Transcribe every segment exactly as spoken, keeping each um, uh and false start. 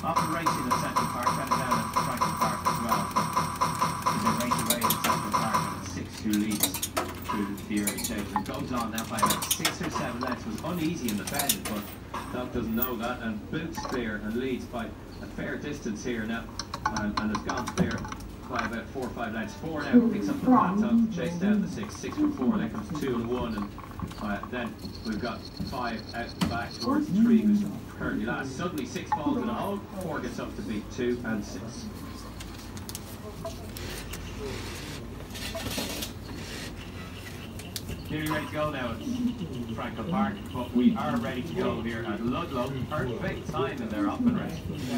Often racing at Central Park, kind of down at Franklin Park as well. There's a race away at Central Park, and it's six who leads through the early stages. And goes on now by about six or seven lengths. Was uneasy in the bend, but Doug doesn't know that, and boots clear and leads by a fair distance here now, and, and has gone clear by about four or five lengths. Four now picks up the baton, chase down the six, six for four, then comes two and one, and uh, then we've got five out the back towards three, who's currently last. Suddenly six falls in a hole, four gets up to beat two and six. Nearly ready to go now at Franklin Park, but we are ready to go here at Ludlow. Perfect time in their open race.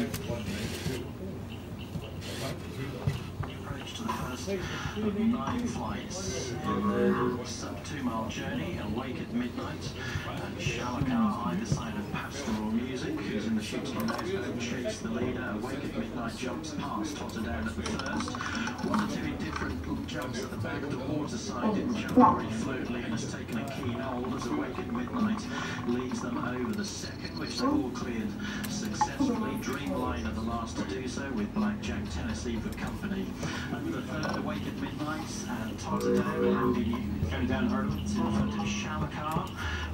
Approach to the first of nine flights in the sub-two-mile journey, Awake at Midnight, and Shalakar either side of Pastoral Music, who's in the shooting nose and chase the leader. Awake at Midnight jumps past Totterdown at the first. One or two different jumps at the back. The waterside didn't jump very fluently and has taken a keen hold as Awake at Midnight leads them over the second, which they've all cleared successfully. Dreamliner the last to do so, with Blackjack Tennessee for company. And the third, Awake at Midnight, and Totterdown Going down hurdle. in front of Shalakar,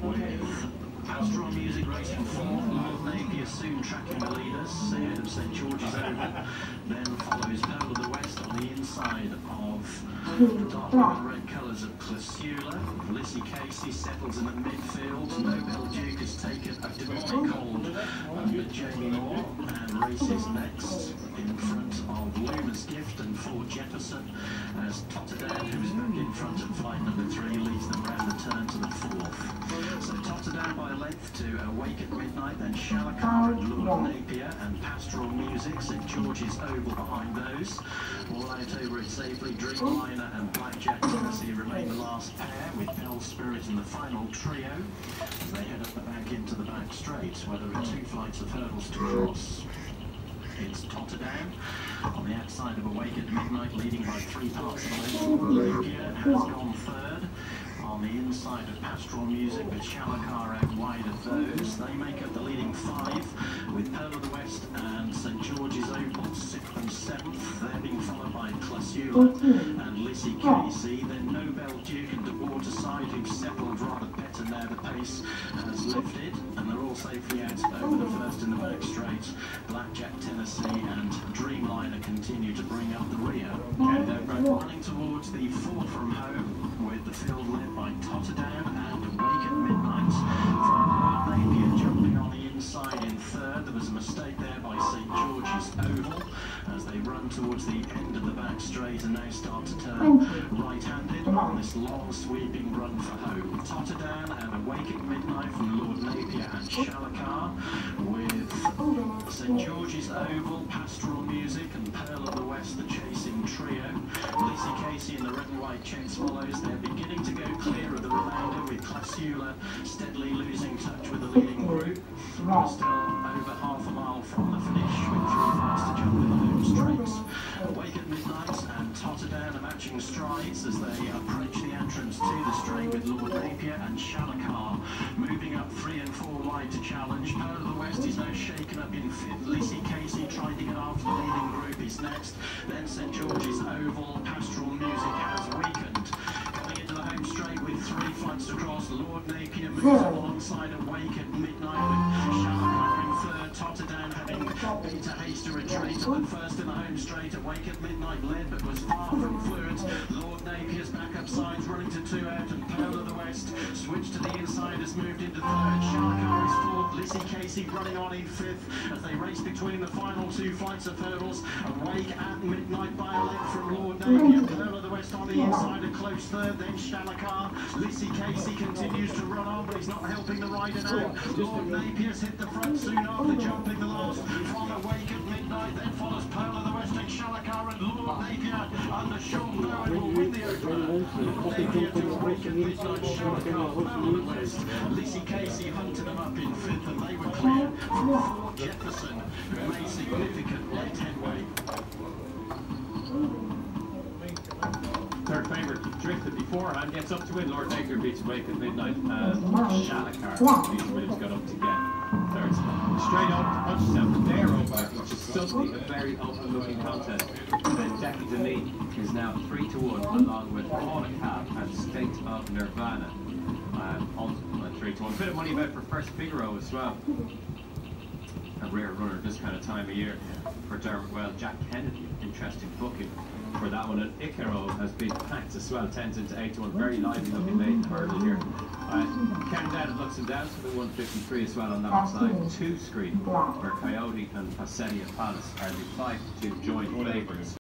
with Pastoral Music racing fourth. Lord Napier soon tracking the leaders ahead of Saint George's Oval. Then follows Pearl of the West on the inside of the dark and red colours of Clasula. Lissy Casey settles in the midfield. Nobel Duke has taken a demonic hold under Jamie Moore and races next in front of Luma's Gift and Ford Jefferson, as Totterdown, who is back in front of flight number three, leads them round the turn to the fourth. So Totterdown by a length to Awake at Midnight, then Shalakar and Lord Napier and Pastoral Music, Saint George's Oval behind those. All out over it safely, Dreamliner and Blackjack Tennessee remain the last pair, with Bell Spirit in the final trio as they head up the back into the back straight, where there are two flights of hurdles to cross. It's Totterdown on the outside of Awake at Midnight, leading by three parts of a length. Napier has gone third on the inside of Pastoral Music, with Shalakar out wide of those. They make up the leading five, with Pearl of the West and Saint George's Oval sixth and seventh. They're being followed by Clasula and Lissy Casey. Then Nobel Duke and the Waterside, who've settled rather better now. The pace has lifted, and they're all safely out over the first in the back straight. Blackjack Tennessee and Dreamliner continue to bring up the rear. And they're running towards the four from home, with the field led by Totterdown and Awake at Midnight. From Lord Napier jumping on the inside in third. There was a mistake there by Saint George's Oval as they run towards the end of the back straight and now start to turn right-handed on this long sweeping run for home. Totterdown and Awake at Midnight from Lord Napier and Shalakar, with Saint George's Oval, Pastoral Music and Pearl of the West the chasing trio. Lissy Casey in the red and white checks follows. They're beginning to go clear of the remainder, with Clasula steadily losing touch with the leading group. We're still over half a mile from the finish, with three flights to jump in the home straights. Awake at Midnight and Totterdown are matching strides as they approach the entrance to the straight, with Lord Napier and Shalakar moving up three and four wide to challenge. Pearl of the West is now shaken up in fifth. Lissy Casey trying to get after the leading group is next. Then Saint George's Oval. Pastoral Music has weakened. Coming into the home straight with three flights to cross, Lord Napier moves alongside Awake at Midnight, with Shalakar in third. Totterdown having beat a hasty retreat, but first in the home straight. Awake at Midnight led, but was far from fluent. Lord Napier's backup sides running to two out, and Pearl of the West switched to the inside, has moved into third. Shalakar is fourth. Lissy Casey running on in fifth as they race between the final two flights of hurdles. Awake at Midnight by a length from Lord Napier. Pearl of the West on the inside, a close third. Then Shalakar. Lissy Casey continues to run on, but he's not helping the rider now. Lord Napier's hit the front soon after jumping the last from Awake at Midnight. Then follows Pearl of the West and Shalakar, and Lord Napier under Sean Bowen will win the opener. Lord Napier to Awake at Midnight, Shalakar, Pearl of the West. Lissy Casey hunted them up in fifth, and they were clear from Ford Jefferson, who made significant late headway. Third favourite drifted before and gets up to win. Lord Napier beats Awake at Midnight, and Shalakar beats Williams got up to get third spot. Straight up, punches out the there over. suddenly a very open-looking contest. And Decky Denis is now three to one, along with Paula Cab and State of Nirvana. Um, also at three to one. A bit of money about for First Figaro as well. A rare runner this kind of time of year for Dermot. Well, Jack Kennedy, interesting booking for that one. And Icaro has been packed as well, tens into eight to one. Very lively looking maiden hurdle here. Uh, counting down, it looks and downs for the one fifty-three as well on that side two screen, where Coyote and Passelia Palace are the five to two joint favourites.